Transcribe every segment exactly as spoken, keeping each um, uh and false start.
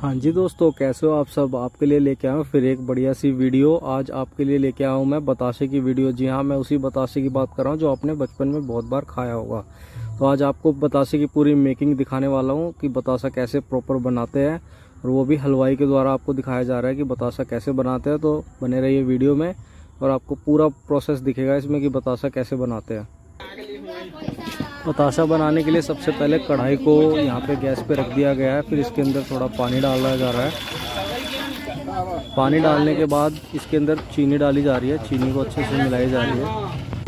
हाँ जी दोस्तों, कैसे हो आप सब। आपके लिए लेके आया हूँ फिर एक बढ़िया सी वीडियो। आज आपके लिए लेके आया हूँ मैं बताशे की वीडियो। जी हाँ, मैं उसी बताशे की बात कर रहा हूँ जो आपने बचपन में बहुत बार खाया होगा। तो आज आपको बताशे की पूरी मेकिंग दिखाने वाला हूँ कि बताशा कैसे प्रॉपर बनाते हैं, और वो भी हलवाई के द्वारा आपको दिखाया जा रहा है कि बताशा कैसे बनाते हैं। तो बने रहिए वीडियो में और आपको पूरा प्रोसेस दिखेगा इसमें कि बताशा कैसे बनाते हैं। बताशा बनाने के लिए सबसे पहले कढ़ाई को यहाँ पे गैस पे रख दिया गया है। फिर इसके अंदर थोड़ा पानी डाला जा रहा है। पानी डालने के बाद इसके अंदर चीनी डाली जा रही है। चीनी को अच्छे से मिलाई जा रही है।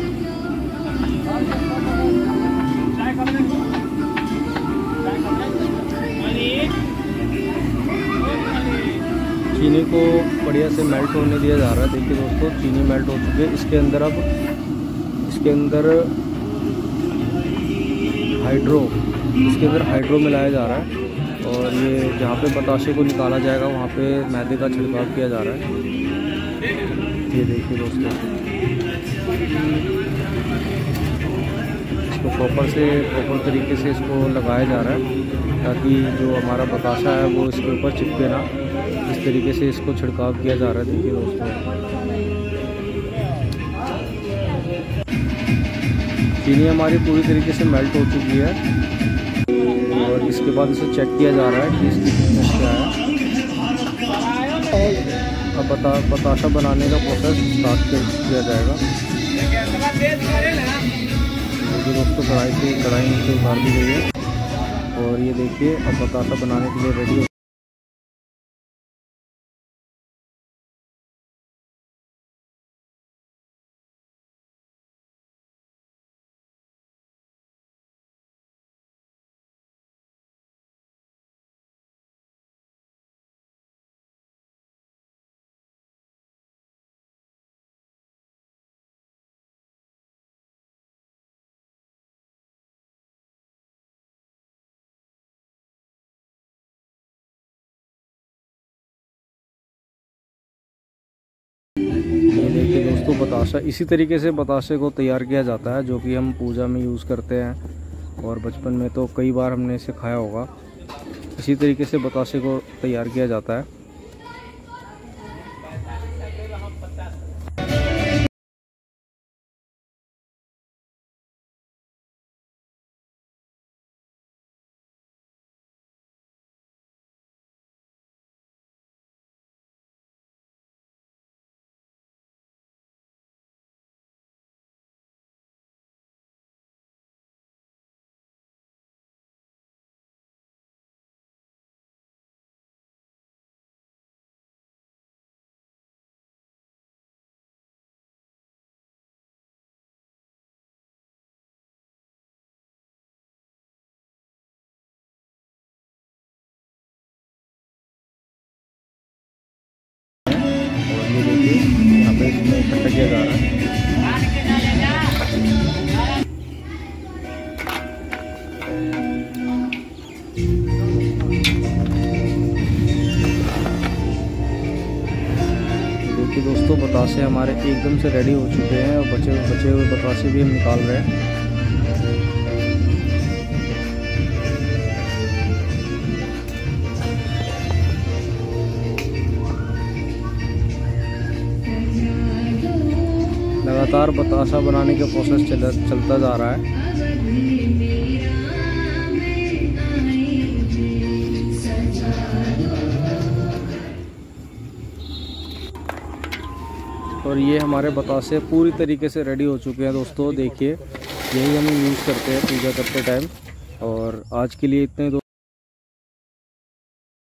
चीनी को बढ़िया से मेल्ट होने दिया जा रहा है। देखिए दोस्तों, चीनी मेल्ट हो चुकी है। इसके अंदर अब इसके अंदर हाइड्रो इसके अंदर हाइड्रो मिलाया जा रहा है। और ये जहाँ पे बताशे को निकाला जाएगा वहाँ पे मैदे का छिड़काव किया जा रहा है। ये देखिए दोस्तों, इसको प्रॉपर से प्रॉपर तरीके से इसको लगाया जा रहा है ताकि जो हमारा बताशा है वो इसके ऊपर चिपके ना। इस तरीके से इसको छिड़काव किया जा रहा है। देखिए दोस्तों, चीनी हमारी पूरी तरीके से मेल्ट हो चुकी है और इसके बाद इसे चेक किया जा रहा है कि इसकी थिकनेस क्या है। अब बता बताशा बनाने का प्रोसेस स्टार्ट किया जाएगा। देखिए दोस्तों, कढ़ाई से कढ़ाई नीचे उतार दी गई है और ये देखिए अब बताशा बनाने के लिए रेडी हो। ये देखिए दोस्तों, बताशा इसी तरीके से बताशे को तैयार किया जाता है जो कि हम पूजा में यूज़ करते हैं और बचपन में तो कई बार हमने इसे खाया होगा। इसी तरीके से बताशे को तैयार किया जाता है। यहाँ पे इसमें इकट्ठा किया जा रहा है। देखिए दोस्तों, बताशे हमारे एकदम से रेडी हो चुके हैं और बचे बचे हुए बताशे भी हम निकाल रहे हैं। लगातार बताशा बनाने का प्रोसेस चल, चलता जा रहा है। और ये हमारे बताशे पूरी तरीके से रेडी हो चुके हैं दोस्तों। देखिए, यही हम यूज़ करते हैं पूजा करते टाइम। और आज के लिए इतने